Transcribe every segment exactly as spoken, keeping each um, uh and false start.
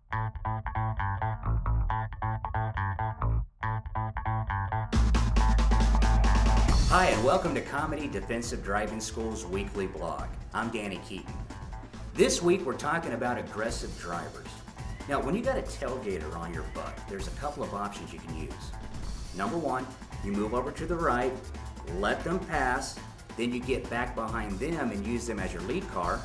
Hi, and welcome to Comedy Defensive Driving School's weekly blog. I'm Danny Keaton. This week we're talking about aggressive drivers. Now, when you got a tailgater on your butt, there's a couple of options you can use. Number one, you move over to the right, let them pass, then you get back behind them and use them as your lead car.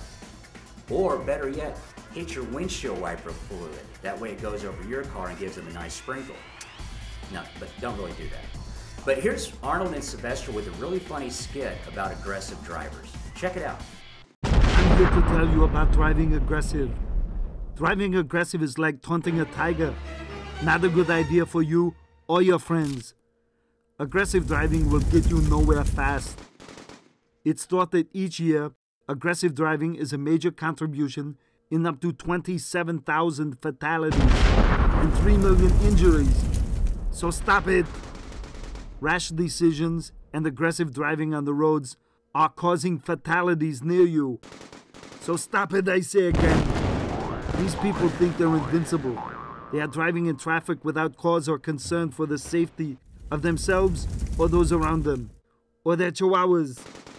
Or better yet, hit your windshield wiper fluid. That way it goes over your car and gives them a nice sprinkle. No, but don't really do that. But here's Arnold and Sylvester with a really funny skit about aggressive drivers. Check it out. I'm here to tell you about driving aggressive. Driving aggressive is like taunting a tiger. Not a good idea for you or your friends. Aggressive driving will get you nowhere fast. It's thought that each year, aggressive driving is a major contribution in up to twenty-seven thousand fatalities and three million injuries. So stop it. Rash decisions and aggressive driving on the roads are causing fatalities near you. So stop it, I say again. These people think they're invincible. They are driving in traffic without cause or concern for the safety of themselves or those around them, or their chihuahuas.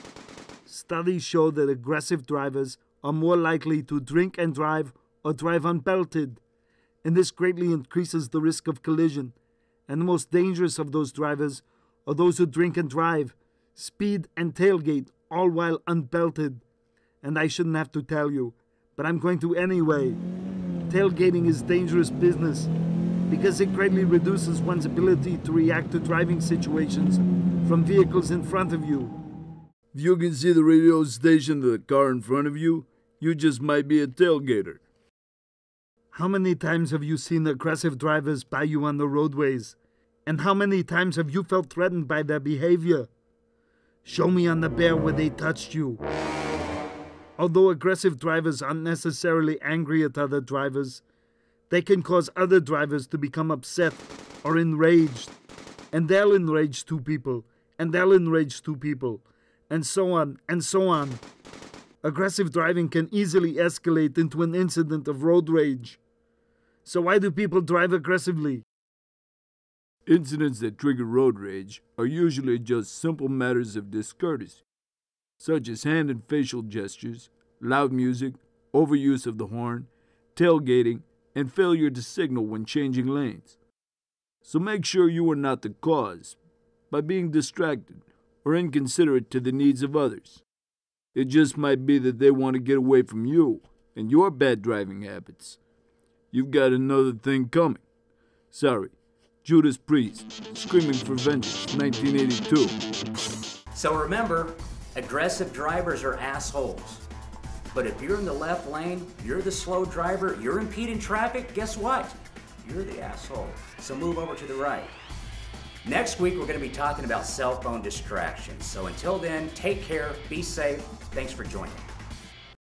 Studies show that aggressive drivers are more likely to drink and drive or drive unbelted, and this greatly increases the risk of collision. And the most dangerous of those drivers are those who drink and drive, speed and tailgate, all while unbelted. And I shouldn't have to tell you, but I'm going to anyway. Tailgating is dangerous business because it greatly reduces one's ability to react to driving situations from vehicles in front of you. If you can see the radio station of the car in front of you, you just might be a tailgater. How many times have you seen aggressive drivers by you on the roadways? And how many times have you felt threatened by their behavior? Show me on the bear where they touched you. Although aggressive drivers aren't necessarily angry at other drivers, they can cause other drivers to become upset or enraged. And they'll enrage two people, and they'll enrage two people, and so on and so on. Aggressive driving can easily escalate into an incident of road rage. So why do people drive aggressively? Incidents that trigger road rage are usually just simple matters of discourtesy, such as hand and facial gestures, loud music, overuse of the horn, tailgating, and failure to signal when changing lanes. So make sure you are not the cause by being distracted or inconsiderate to the needs of others. It just might be that they want to get away from you and your bad driving habits. You've got another thing coming. Sorry, Judas Priest, Screaming for Vengeance, nineteen eighty-two. So remember, aggressive drivers are assholes. But if you're in the left lane, you're the slow driver, you're impeding traffic, guess what? You're the asshole. So move over to the right. Next week, we're going to be talking about cell phone distractions. So until then, take care, be safe. Thanks for joining.